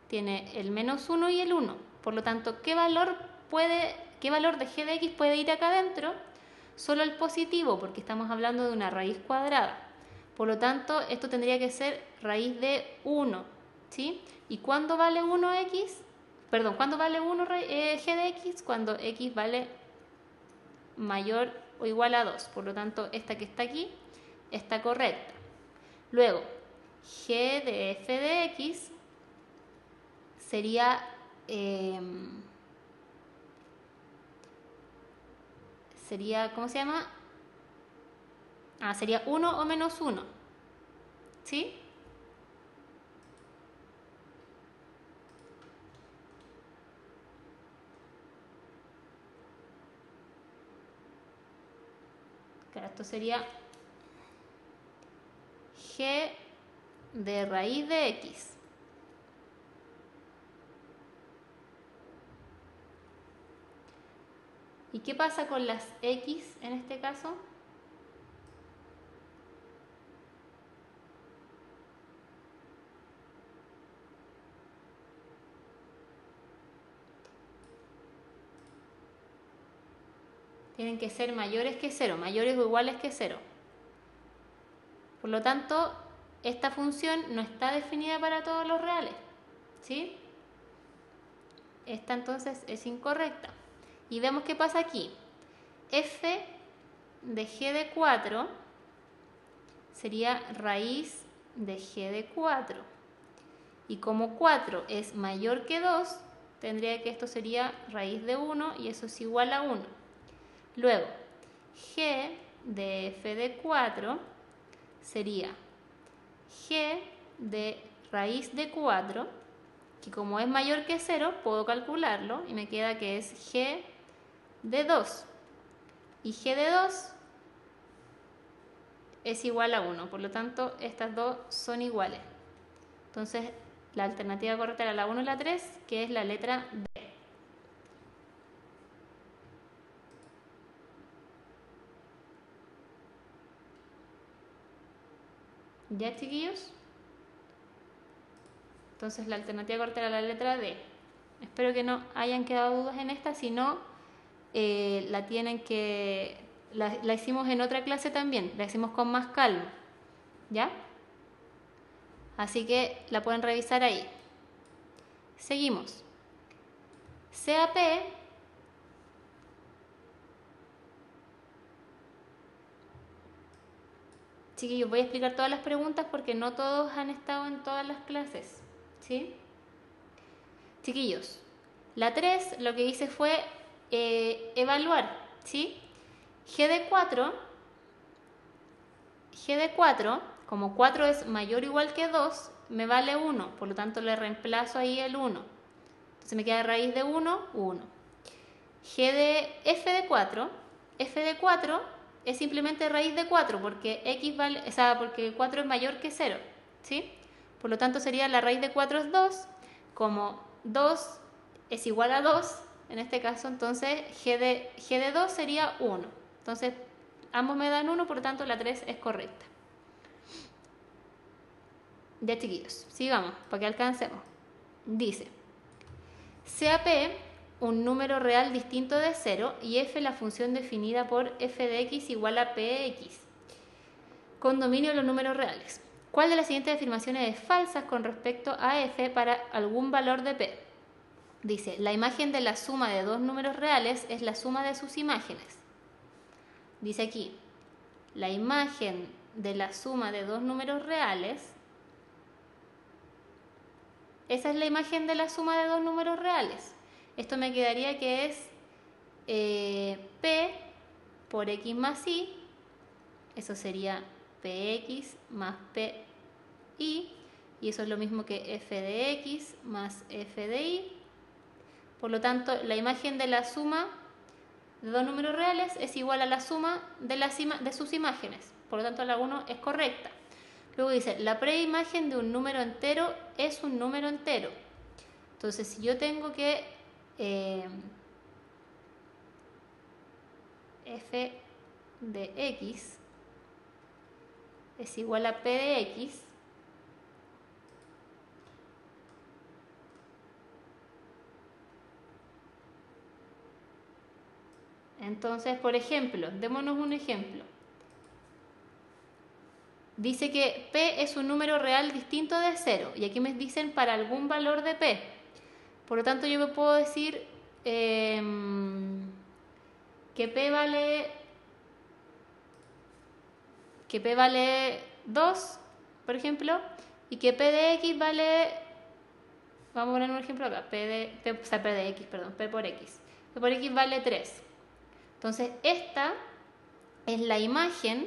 tiene el -1 y el 1. Por lo tanto, ¿qué valor de g de x puede ir acá adentro? Solo el positivo, porque estamos hablando de una raíz cuadrada. Por lo tanto, esto tendría que ser raíz de 1, ¿sí? ¿Y cuándo vale 1 x? Perdón, ¿cuándo vale 1 g de x? Cuando x vale mayor o igual a 2. Por lo tanto, esta que está aquí está correcta. Luego, g de f de x sería, ¿cómo se llama? Sería 1 o -1, ¿sí? Claro, esto sería g de raíz de x. ¿Y qué pasa con las x en este caso? Tienen que ser mayores que 0, mayores o iguales que 0. Por lo tanto, esta función no está definida para todos los reales, ¿sí? Esta entonces es incorrecta. Y vemos qué pasa aquí. F de g de 4 sería raíz de g de 4. Y como 4 es mayor que 2, tendría que esto sería raíz de 1 y eso es igual a 1. Luego, g de f de 4 sería g de raíz de 4, que como es mayor que 0, puedo calcularlo y me queda que es g de 2. Y g de 2 es igual a 1, por lo tanto estas dos son iguales. Entonces la alternativa correcta era la 1 y la 3, que es la letra D. ¿Ya, chiquillos? Entonces la alternativa correcta era la letra D. Espero que no hayan quedado dudas en esta, si no, la tienen que... La hicimos en otra clase también, la hicimos con más calma, ¿ya? Así que la pueden revisar ahí. Seguimos. CAP chiquillos, voy a explicar todas las preguntas porque no todos han estado en todas las clases, ¿sí? Chiquillos, la 3 lo que hice fue evaluar, ¿sí? G de 4, como 4 es mayor o igual que 2, me vale 1, por lo tanto le reemplazo ahí el 1. Entonces me queda raíz de 1, 1. G de f de 4 es simplemente raíz de 4 porque x vale, o sea, porque 4 es mayor que 0, ¿sí? Por lo tanto sería la raíz de 4 es 2, como 2 es igual a 2, en este caso entonces g de 2 sería 1. Entonces ambos me dan 1, por lo tanto la 3 es correcta. Ya, chiquillos, sigamos para que alcancemos. Dice, CAP un número real distinto de 0 y f la función definida por f de x igual a px con dominio de los números reales. ¿Cuál de las siguientes afirmaciones es falsa con respecto a f para algún valor de p? Dice, la imagen de la suma de dos números reales es la suma de sus imágenes. Dice aquí, la imagen de la suma de dos números reales, esa es la imagen de la suma de dos números reales. Esto me quedaría que es P por X más Y, eso sería PX más PY, y eso es lo mismo que F de X más F de Y. Por lo tanto, la imagen de la suma de dos números reales es igual a la suma de sus imágenes. Por lo tanto, la 1 es correcta. Luego dice, la preimagen de un número entero es un número entero. Entonces, si yo tengo que f de x es igual a p de x, Entonces, por ejemplo, démonos un ejemplo. Dice que P es un número real distinto de 0. Y aquí me dicen para algún valor de P. Por lo tanto, yo me puedo decir que P vale 2, por ejemplo, y que P de X vale, vamos a poner un ejemplo acá, P de X, perdón, P por X. P por X vale 3. Entonces, esta es la imagen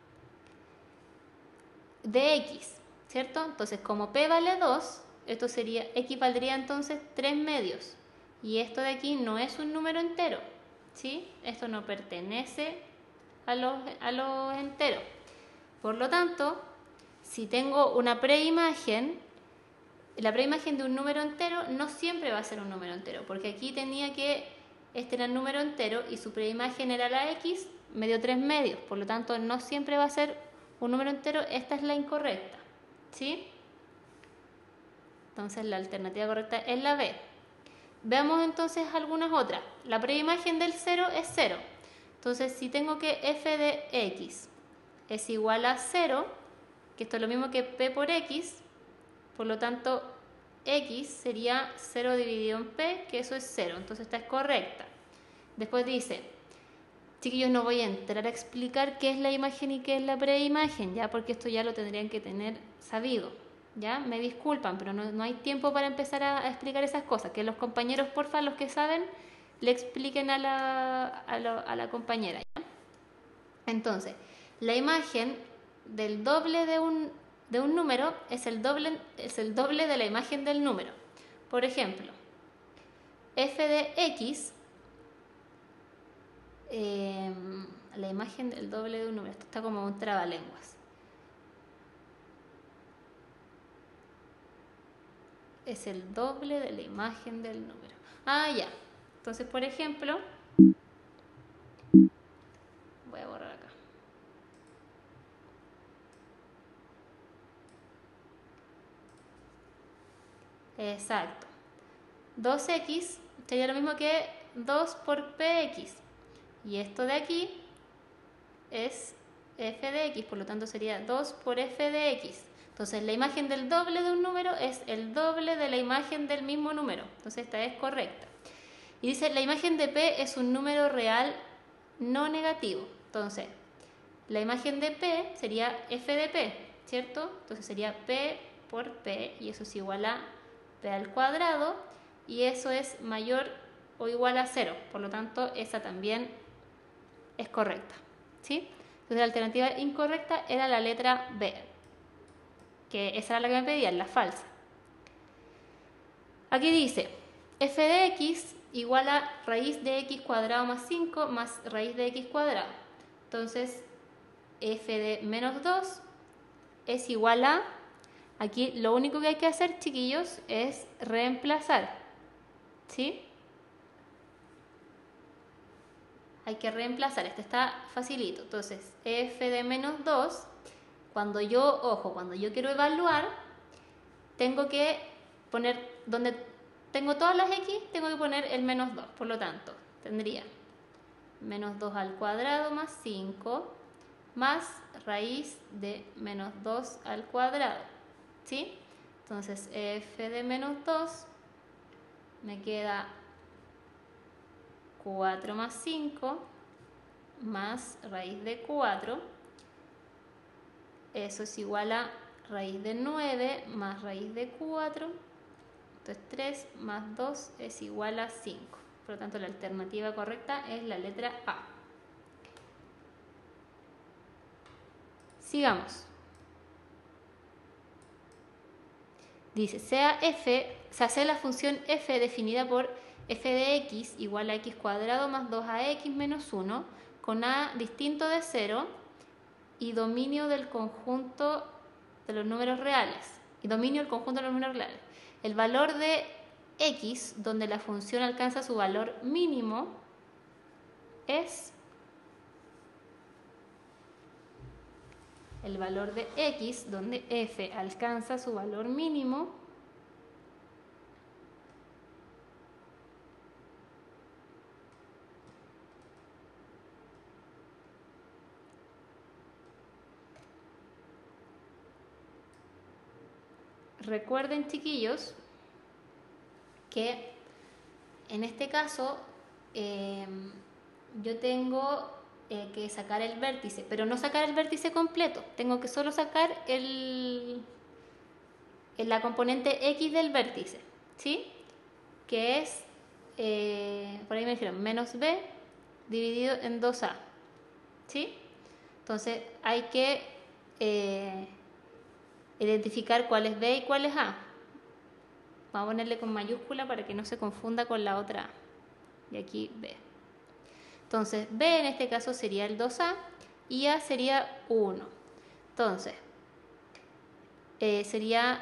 de X, ¿cierto? Entonces, como P vale 2, esto sería, X valdría entonces 3 medios. Y esto de aquí no es un número entero, ¿sí? Esto no pertenece a los enteros. Por lo tanto, si tengo una preimagen, la preimagen de un número entero no siempre va a ser un número entero, porque aquí tenía que este era el número entero y su preimagen era la X, me dio 3 medios, por lo tanto no siempre va a ser un número entero, esta es la incorrecta, ¿sí? Entonces la alternativa correcta es la B. Veamos entonces algunas otras. La preimagen del 0 es 0. Entonces si tengo que f de x es igual a 0, que esto es lo mismo que p por x, por lo tanto x sería 0 dividido en p, que eso es 0, entonces esta es correcta. Después dice, chiquillos, no voy a entrar a explicar qué es la imagen y qué es la preimagen, ya, porque esto ya lo tendrían que tener sabido, ya, me disculpan, pero no hay tiempo para empezar a explicar esas cosas, que los compañeros, porfa, los que saben, le expliquen a la compañera, ¿ya? Entonces, la imagen del doble de un número es el doble de la imagen del número. Por ejemplo, f de x, la imagen del doble de un número, esto está como un trabalenguas. Es el doble de la imagen del número. Ah, ya. Entonces, por ejemplo, voy a borrar acá. Exacto. 2x sería lo mismo que 2 por px. Y esto de aquí es f de x, por lo tanto sería 2 por f de x. Entonces la imagen del doble de un número es el doble de la imagen del mismo número. Entonces esta es correcta. Y dice, la imagen de p es un número real no negativo. Entonces, la imagen de p sería f de p, ¿cierto? Entonces sería p por p, y eso es igual a p al cuadrado, y eso es mayor o igual a 0. Por lo tanto, esa también es correcta, ¿sí? Entonces la alternativa incorrecta era la letra B, que esa era la que me pedían, la falsa. Aquí dice, f de x igual a raíz de x cuadrado más 5 más raíz de x cuadrado. Entonces, f de menos 2 es igual a, aquí lo único que hay que hacer, chiquillos, es reemplazar, ¿sí? Hay que reemplazar, este está facilito. Entonces, f de menos 2, cuando yo quiero evaluar, tengo que poner, donde tengo todas las x, tengo que poner el menos 2. Por lo tanto, tendría menos 2 al cuadrado más 5 más raíz de menos 2 al cuadrado, ¿sí? Entonces, f de menos 2 me queda 4 más 5 más raíz de 4, eso es igual a raíz de 9 más raíz de 4, entonces 3 más 2 es igual a 5. Por lo tanto, la alternativa correcta es la letra A. Sigamos. Dice, se hace la función f definida por f de x igual a x cuadrado más 2ax menos 1 con a distinto de 0 y dominio del conjunto de los números reales. El valor de x, donde la función alcanza su valor mínimo, es el valor de x, donde f alcanza su valor mínimo, recuerden, chiquillos, que en este caso yo tengo que sacar el vértice, pero no sacar el vértice completo, tengo que solo sacar la componente X del vértice, ¿sí? Que es, por ahí me dijeron, menos B dividido en 2A, ¿sí? Entonces hay que identificar cuál es B y cuál es A. Vamos a ponerle con mayúscula para que no se confunda con la otra A. Y aquí B. Entonces B en este caso sería el 2A y A sería 1. Entonces sería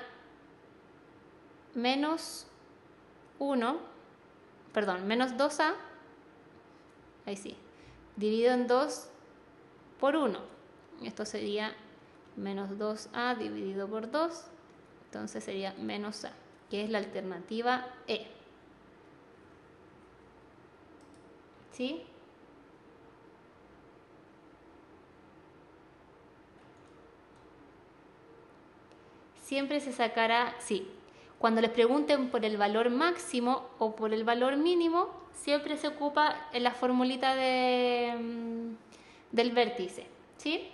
menos 1, perdón, menos 2A, ahí sí, dividido en 2 por 1. Esto sería menos 2A dividido por 2, entonces sería menos A, que es la alternativa E. ¿Sí? Siempre se sacará, sí. Cuando les pregunten por el valor máximo o por el valor mínimo, siempre se ocupa en la formulita del vértice, ¿sí?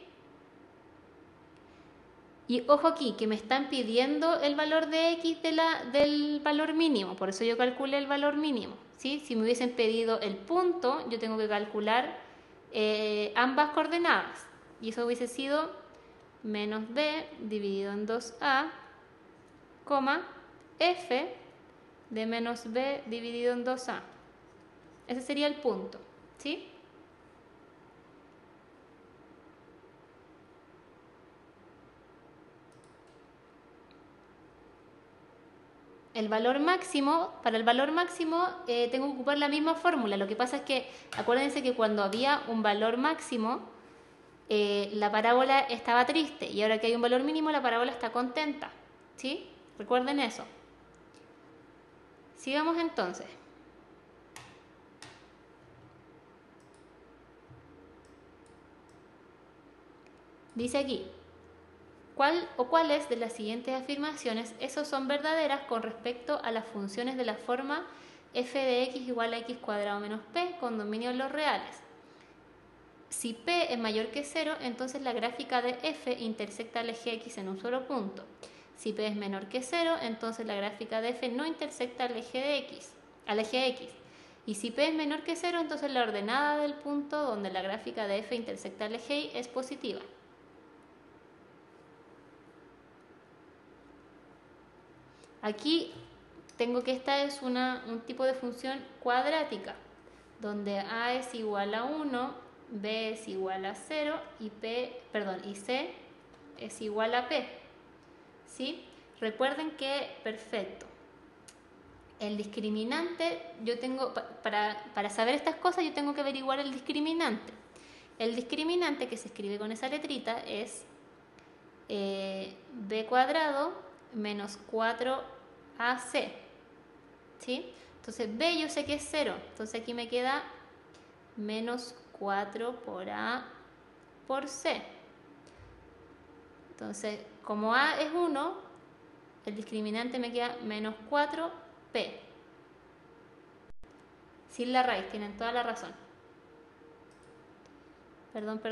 Y ojo aquí, que me están pidiendo el valor de X del valor mínimo, por eso yo calculé el valor mínimo, ¿sí? Si me hubiesen pedido el punto, yo tengo que calcular ambas coordenadas, y eso hubiese sido menos B dividido en 2A, F de menos B dividido en 2A. Ese sería el punto, ¿sí? El valor máximo, para el valor máximo tengo que ocupar la misma fórmula. Lo que pasa es que acuérdense que cuando había un valor máximo, la parábola estaba triste, y ahora que hay un valor mínimo, la parábola está contenta, ¿sí? Recuerden eso. Sigamos entonces. Dice aquí, ¿cuál o cuáles de las siguientes afirmaciones esos son verdaderas con respecto a las funciones de la forma f de x igual a x cuadrado menos p con dominio en los reales? Si p es mayor que 0, entonces la gráfica de f intersecta al eje x en un solo punto. Si p es menor que 0, entonces la gráfica de f no intersecta al eje x. Y si p es menor que 0, entonces la ordenada del punto donde la gráfica de f intersecta al eje y es positiva. Aquí tengo que esta es un tipo de función cuadrática, donde a es igual a 1, b es igual a 0 y c es igual a p. ¿Sí? Recuerden que, perfecto, el discriminante, yo tengo, para saber estas cosas yo tengo que averiguar el discriminante. El discriminante, que se escribe con esa letrita, es b cuadrado menos 4ac, ¿sí? Entonces b yo sé que es 0, entonces aquí me queda menos 4 por a por c. Entonces, como a es 1, el discriminante me queda menos 4p. Sin la raíz, tienen toda la razón. Perdón.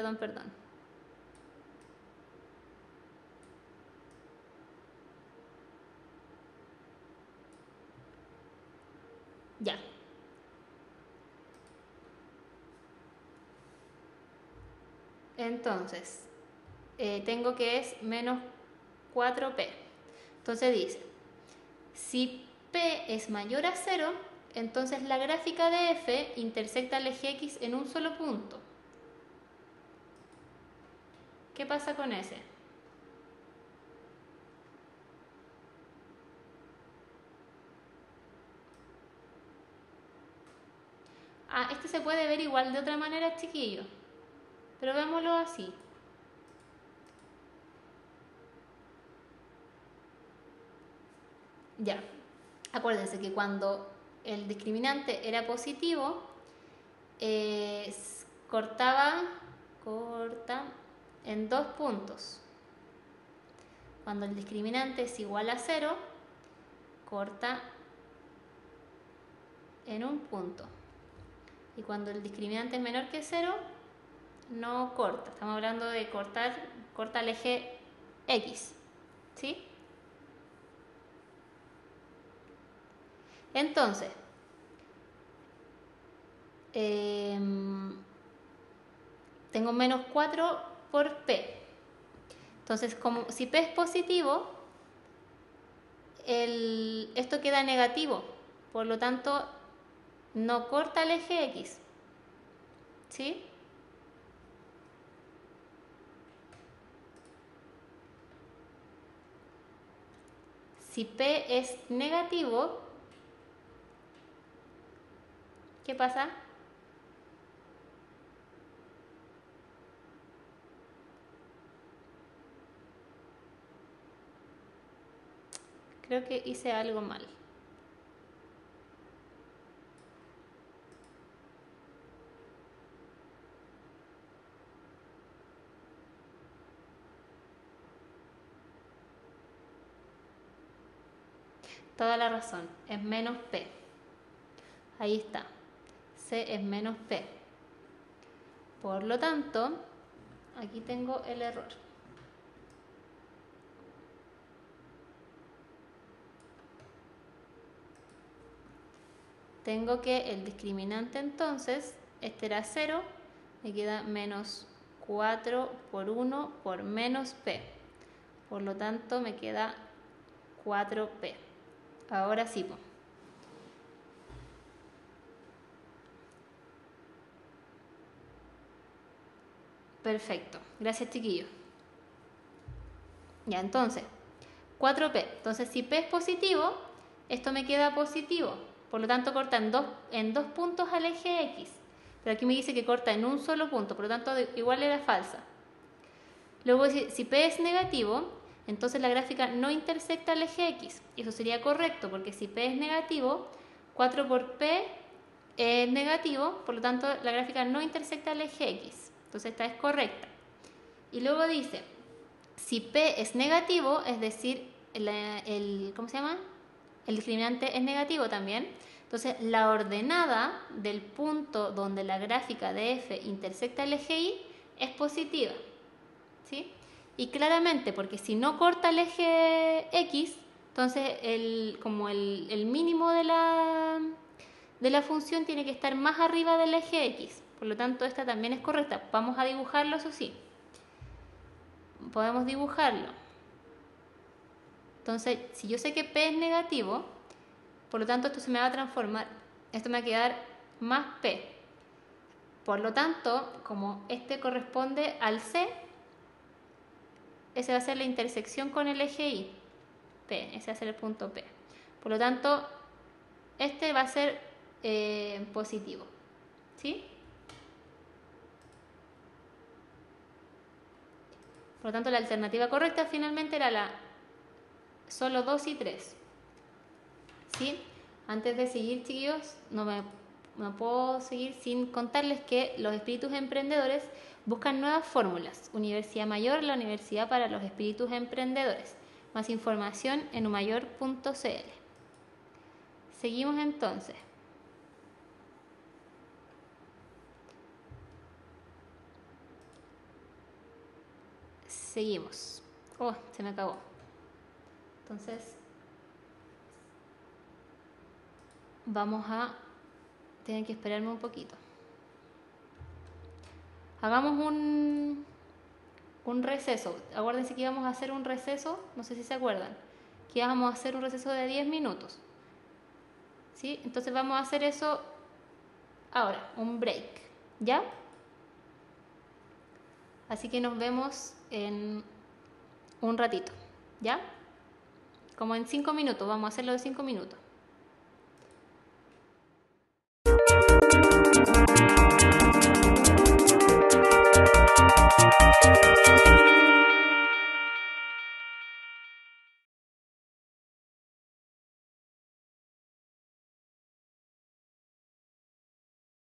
Ya. Entonces, tengo que es menos 4p. Entonces dice, si p es mayor a 0, entonces la gráfica de f intersecta el eje x en un solo punto. ¿Qué pasa con ese? Este se puede ver igual de otra manera, chiquillos, pero veámoslo así. Ya, acuérdense que cuando el discriminante era positivo, corta en 2 puntos. Cuando el discriminante es igual a 0, corta en un punto. Y cuando el discriminante es menor que 0, no corta. Estamos hablando de corta el eje X. ¿Sí? Entonces, tengo menos 4 por P. Entonces, si P es positivo, esto queda negativo. Por lo tanto, no corta el eje X. ¿Sí? Si P es negativo, ¿qué pasa? Creo que hice algo mal. Toda la razón, es menos P. Ahí está. C es menos P. Por lo tanto, aquí tengo el error. Tengo que el discriminante entonces, este era 0, me queda menos 4 por 1 por menos P. Por lo tanto, me queda 4P. Ahora sí. Perfecto. Gracias, chiquillos. Ya, entonces, 4P. Entonces, si P es positivo, esto me queda positivo. Por lo tanto, corta en dos puntos al eje X. Pero aquí me dice que corta en un solo punto. Por lo tanto, igual era falsa. Luego, si P es negativo, entonces la gráfica no intersecta el eje X. Y eso sería correcto, porque si P es negativo, 4 por P es negativo. Por lo tanto, la gráfica no intersecta el eje X. Entonces, esta es correcta. Y luego dice, si P es negativo, es decir, ¿cómo se llama? El discriminante es negativo también. Entonces, la ordenada del punto donde la gráfica de F intersecta el eje Y es positiva. ¿Sí? Y claramente, porque si no corta el eje X, entonces el mínimo de la función tiene que estar más arriba del eje X. Por lo tanto, esta también es correcta. Vamos a dibujarlo, eso sí. Podemos dibujarlo. Entonces, si yo sé que P es negativo, por lo tanto esto se me va a transformar, esto me va a quedar más P. Por lo tanto, como este corresponde al C, ese va a ser la intersección con el eje Y. P, ese va a ser el punto P. Por lo tanto, este va a ser positivo. ¿Sí? Por lo tanto, la alternativa correcta finalmente era solo 2 y 3. ¿Sí? Antes de seguir, chiquillos, no puedo seguir sin contarles que los espíritus emprendedores buscan nuevas fórmulas. Universidad Mayor, la universidad para los espíritus emprendedores. Más información en umayor.cl. Seguimos entonces. Seguimos. Oh, se me acabó. Entonces, vamos a tener que esperarme un poquito. Hagamos un receso. Acuérdense que íbamos a hacer un receso, no sé si se acuerdan, que íbamos a hacer un receso de 10 minutos. ¿Sí? Entonces vamos a hacer eso ahora, un break. ¿Ya? Así que nos vemos en un ratito. ¿Ya? Como en 5 minutos, vamos a hacerlo de 5 minutos.